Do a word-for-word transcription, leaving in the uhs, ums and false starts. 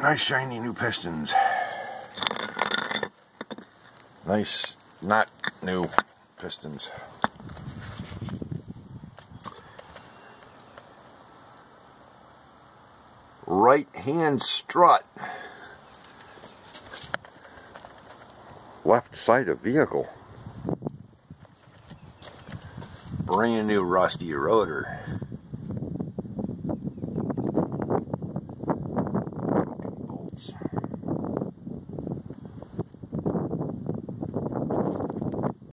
Nice shiny new pistons. Nice, not new pistons. Right hand strut. Left side of vehicle. Brand new rusty rotor.